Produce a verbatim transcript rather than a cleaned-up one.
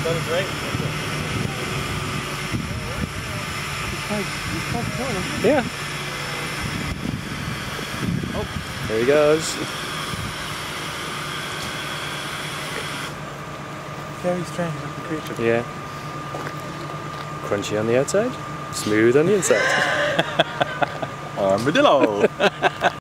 That is right. Yeah. Oh. There he goes. Very strange looking creature. Yeah. Crunchy on the outside, smooth on the inside. Armadillo!